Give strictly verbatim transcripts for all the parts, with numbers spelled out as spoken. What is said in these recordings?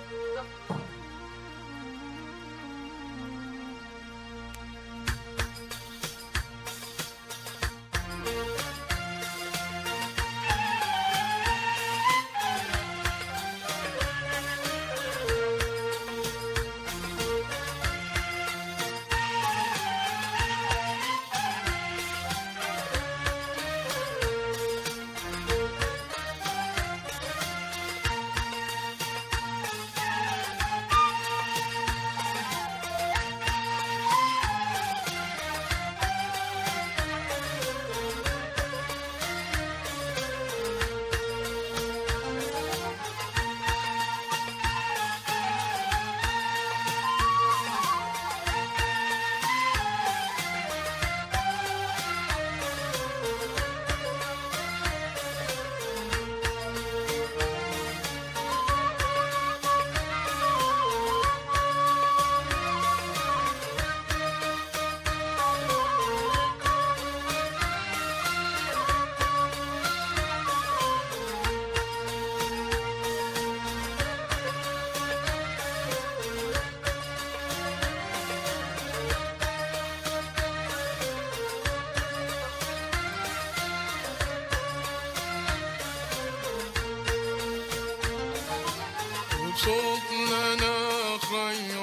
وابسط لنا خير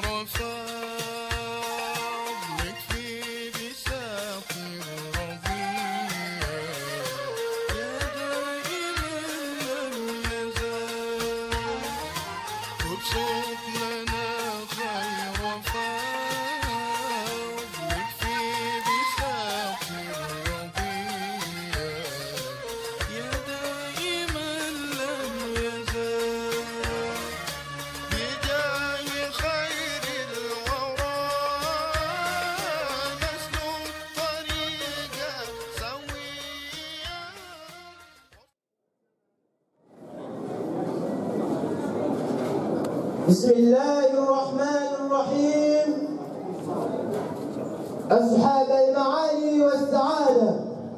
فضلك في بساط الربيع يا دائما لم يزال. وابسط لنا خير فضلك في بساط الربيع يا دائما لم يزال. بسم الله الرحمن الرحيم. أصحاب المعالي والسعادة،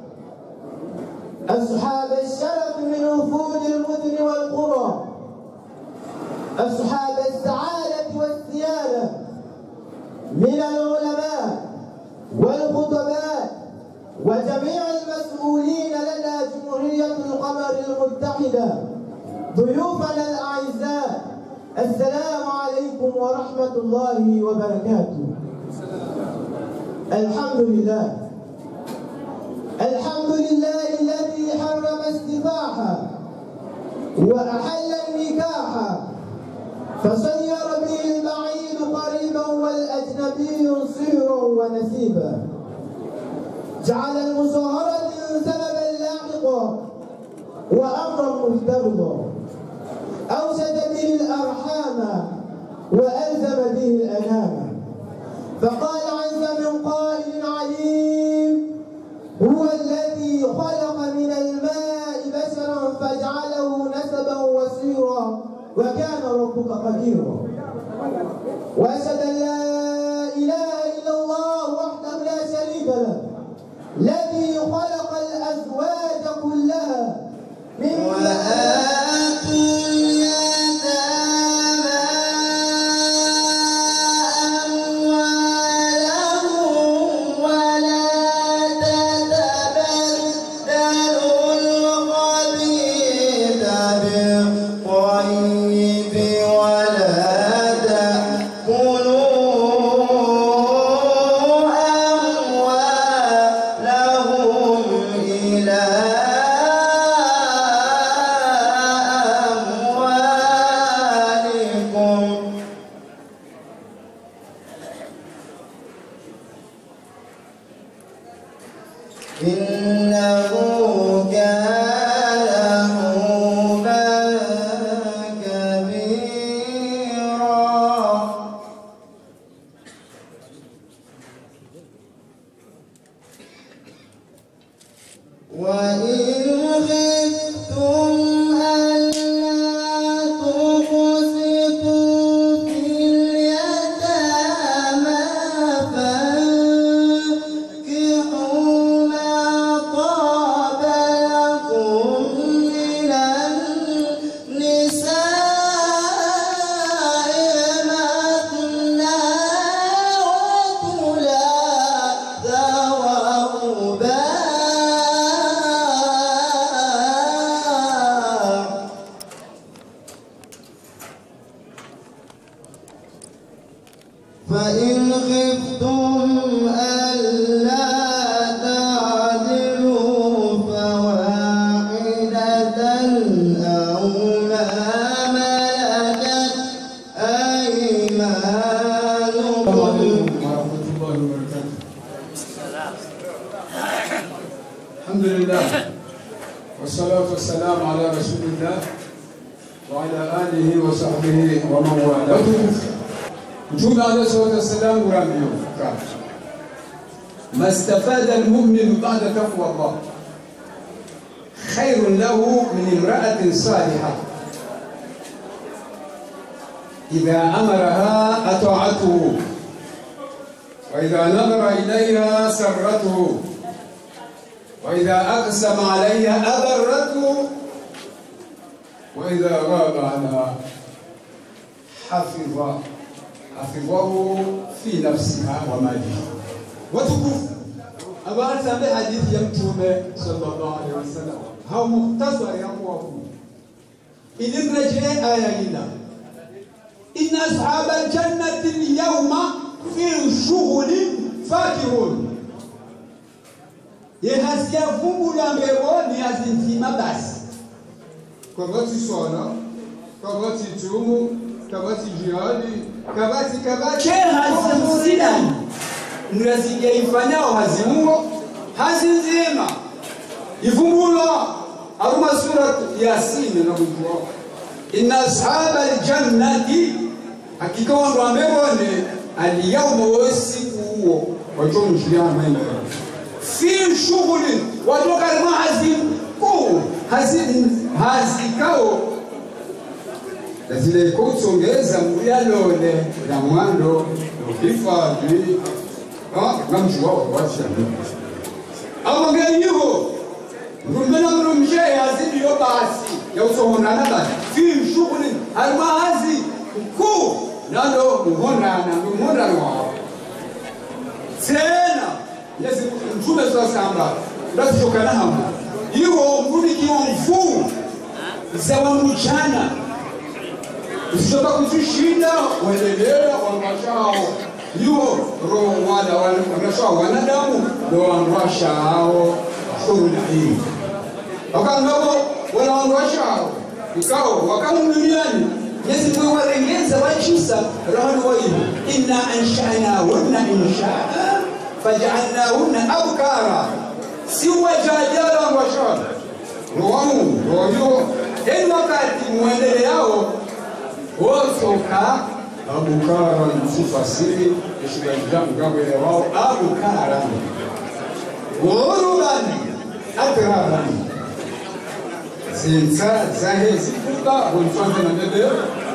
أصحاب الشرف من وفود المدن والقرى، أصحاب السعادة والسيادة من العلماء والخطباء وجميع المسؤولين لدى جمهورية القمر المتحدة، ضيوفنا الأعزاء، السلام عليكم ورحمة الله وبركاته. الحمد لله الحمد لله الذي حرم السفاح وأحل النكاح فصير به البعيد قريبا والأجنبي صيرا ونسيبا، جعل المصاهرة سببا لاحقا وأمرا مفترضا، أوسد به الأرحام وألزم به الأنام، فقال عز من قائل عليم: هو الذي خلق من الماء بشرا فجعله نسبا وصيرا وكان ربك قديرا. وأشهد أن لا إله إلا الله وحده لا شريك له، الذي خلق الأزواج كلها مما إنه كان حوبا فإن خفتم ألا تعدلوا فواحدة أو ما ملكت أيمانكم. ورحمة الله وبركاته. الحمد لله والصلاة والسلام على رسول الله وعلى آله وصحبه ومن والاه. Mtume عليه الصلاة والسلام ورميه ما استفاد المؤمن بعد تقوى الله خير له من امرأة صالحة إذا أمرها أطاعته وإذا نظر إليها سرته وإذا أقسم عليها أبرته وإذا غاب عنها حفظ حفظه في نفسها ومالها. وتقف أبغى أسمع حديث يمتوم صلى الله عليه وسلم هو مختصر يقوى إن الرجاء آية إن أصحاب الجنة اليوم في شغل فاكهون يهزيا فمولا مبون يهزينتيما بس كباتي صونا كباتي تومو كباتي جيالي كباتي كباتي كهزينا نرزيجا يفانياو هزيمو هزينزيما يفمولا أرما سورة ياسين نقول إن أصحاب الجنة hakika wangu wamebone aliyaumo wesiku wajomu shiriana maina fi shughuli watoka kama hazin ku hazin hazikao lazile kusongeza muyalole na mwando ukifadhi ah namjua wacha amongea hivyo ngumena mrumje hazidi yo basi ya usongona naba fi shughuli almahazi ku nalo muhona na muhona wao tena Yesu mtume sasa ndasokana hapo hiyo mrudi kiomfu zawa mchana usitoka kushinda waendelea wangashao hiyo roho wala wangashao wanadamu ndio wangashao shuna hii wakangao wala wangashao ikao wakamduniani Yesu mwe warengeza wachisa roho waibu inna ansha'nahunna insha'a faj'alnahunna abkara siwa jajala wa shara roho roho en wakati muendele yao wosoka abukara msifasiri ishibajam gawe wao abukara worulani atrarani Sinsa zahezi kuba bonfante na bebe.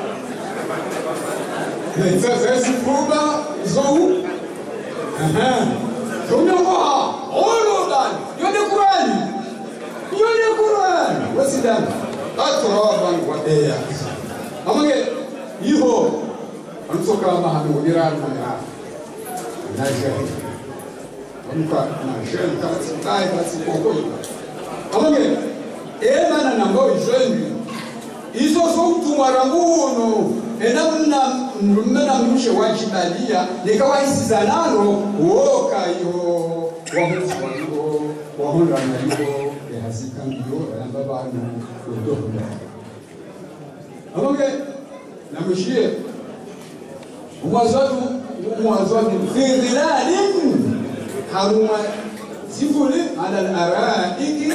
Sinsa zahezi kuba zou. Aha. Jonyo kwa olo dan. Yone Qur'an. Yone Qur'an. Wasidan. Atraban wa deya. Amage yiho ansoka mahanu diran mana. Najahi. Amka na shel ta tai basi kokoi. Amage Emana na mbao jeune izo sautu maramuno enamna mna mshe wajibalia nikawaisi zanano woka yo wahusiwo wahunda na yo yahasika ndio baba na ndio amoge na mshie umwazatu umwazatu fi dhilalin haruma sifuri ala al-araiki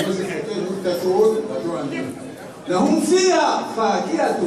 لهم فيها فاكهة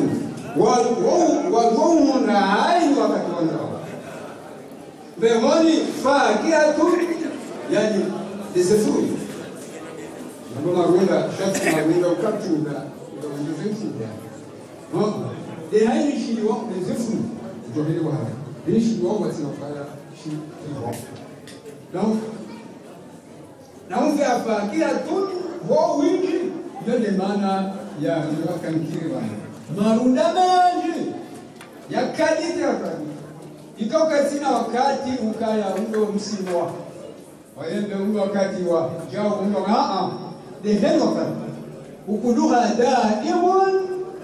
وجوه عين وكتوانها بهوني فاكهة يعني لزفور لما رولا شخص رولا وكتوبة وكتوبة لهاي الشيء وقت لزفور جوهري وهذا هني شيء وقت نفعل شيء لهم لهم فيها فاكهة wao wingi ndio maana ya wakankiriwa marunda mengi yakaditi yakadi ikoka sina wakati ukaya undo msimu wa waende undo wakati wa jao undo a a de heno wakati ukuduha daimun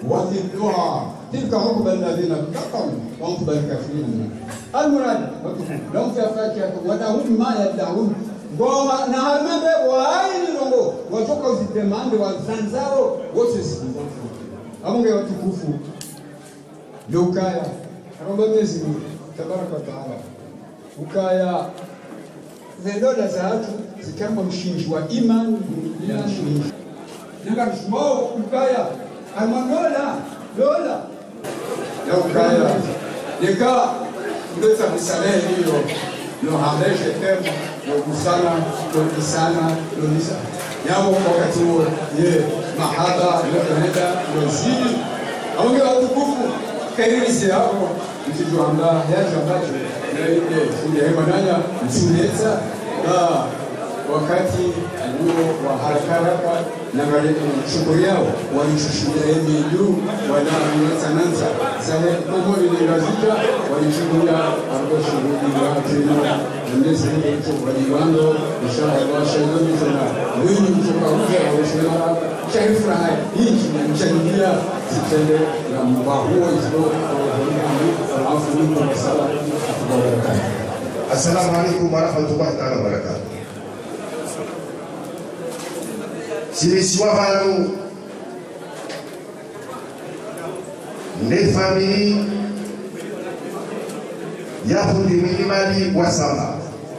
وذكرى تلك عقبى الذين اتقوا وعقبى الكافرين. المراد لهم في فاكهة ولهم ما يدعون Goma na hambe waini longo watoka uzidemande wa zanzaro wote siku amunge watukufu lokaya aromba mezi tabaraka taala ukaya zedoda za watu zikama mshinji wa imani ya mshinji nanga mshmo ukaya almangola lola ya ukaya nika ndeta misalehe hiyo no hameshe tena no kusana no kisana no nisa yao wakati huo ye mahaba no kaneda no zidi aonge watukufu kairisi hapo mtijuanda ya jambacho na ile fundi ya mananya msuleta na wakati huo wa haraka haraka na shughuli yao walishuhudia hivi juu wala mnasananza sasa mambo ile lazima walishuhudia hapo shughuli ya tena ndio sisi waliwando inshallah shayoni sana wingi kutoka nje au shirika sharifa hai hii inachangia sitende ya mbahuo hizo alafu ni kwa sababu Assalamu alaikum warahmatullahi ta'ala wabarakatuh. Sisi wabanu ne famili ya fundi milimali wa samba.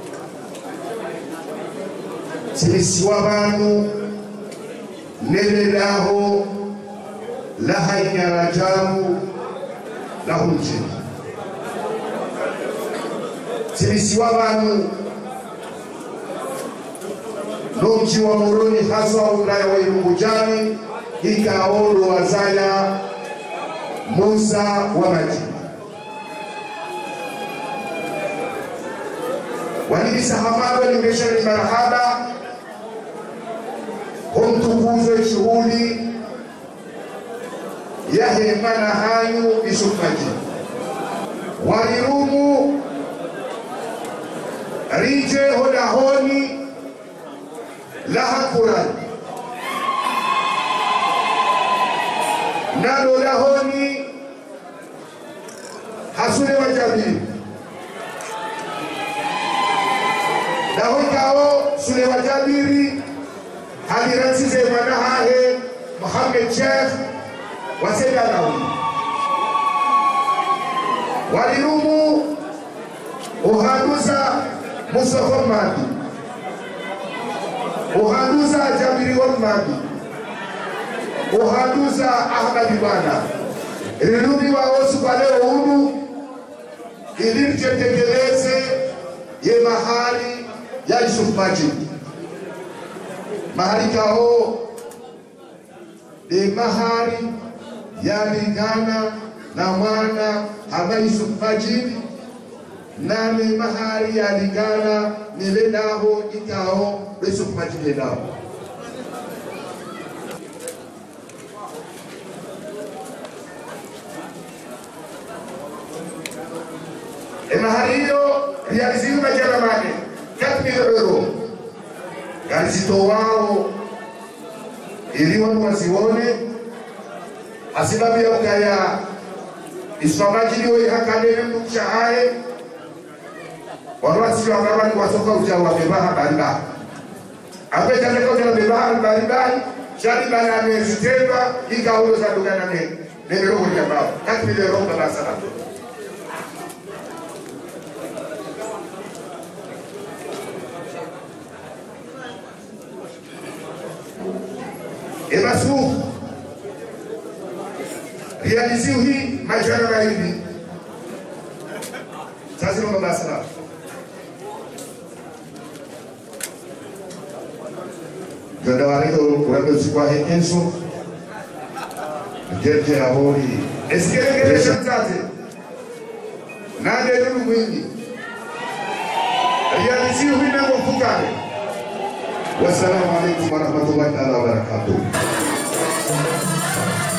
Sisi wabanu ne ledaho la haikara jamu la hunje. Sisi wabanu Nomchi wa Moroni haswa wilaya wa Irungujani ikaolo wazaya Musa wa Maji walibisa hamado nimeshari marahaba humtukuze shughuli ya hemana hanyu Yusuf-Maji walirumu rije hodahoni laha Qur'an nalo lahoni hasule wajabiri lahokao sule wajabiri haliransize mwanahahe Muhammad Sheikh wasedanawi walirumu uhaduza Mustafa Madi uhaduza Jabiri wa Madi uhaduza Ahmad Bwana rilumi wa osu kwa leo unu ilirje tekeleze ye mahali ya Yusuf-Maji mahali kao de mahali ya lingana na mwana hama Yusuf-Maji nane mahali ya lingana niledaho ikao Yusuf-Maji ledaho mahali hiyo realiziwi majala mane quatre mille euro galizito wao ili wanu wasione asibabu ya ukaya Yusuf-Maji liyo ihakadene mnukshahae warwasi wa mabani wasoka ujawa bebaha baribaha ape jane kwa jana bebaha baribaha shari bana ameziteba ika ulo za dugana ne nemero kwa jambao quatre mille euro baba sana Ebasu realiziu hii majana mahibi sasa ni baba sana Ganda wale wale sikwa henso Jeje ahori Esikele shantate Nade nuru mwingi Realiziu hii nango fukane Wassalamu alaikum warahmatullahi wabarakatuh.